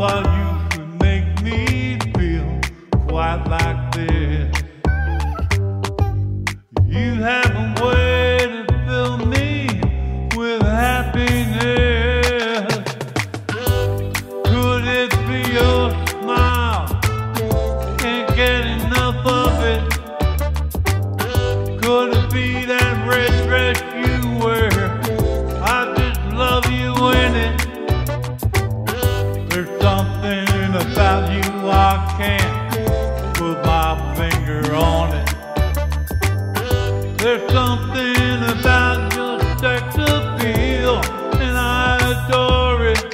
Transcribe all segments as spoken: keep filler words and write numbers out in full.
thought you could make me feel quite like this. You have a way to fill me with happiness. Could it be your smile? Can't get enough of it. Could it be that red dress you wear? I just love you in it. There's something about you I can't put my finger on it. There's something about your sex appeal, and I adore it.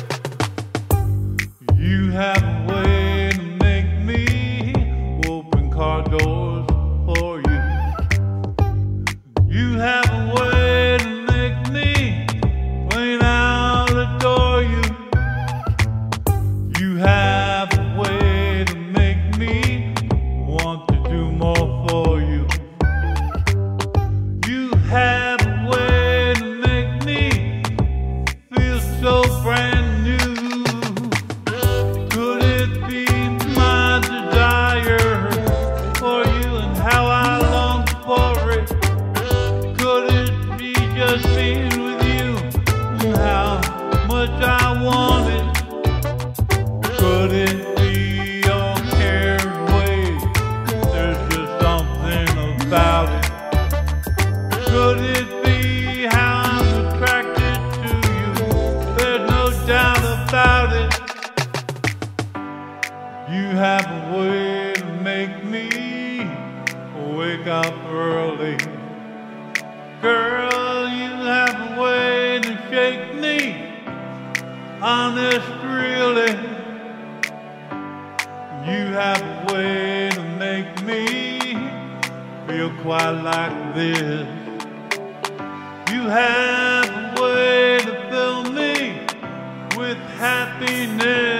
You have a way to make me open car doors for you. You have a way to make me plain out adore you. You have a way to make me want to do more for you. You have a way to make me feel so brand new. Could it be my desire for you and how I long for it? Could it be just being with you and how much I want it? Could it be your caring ways? There's just something about it. Could it be how I'm attracted to you? There's no doubt about it. You have a way to make me wake up early. Girl, you have a way to shake me, honest really. You have a way to make me feel quite like this. You have a way to fill me with happiness.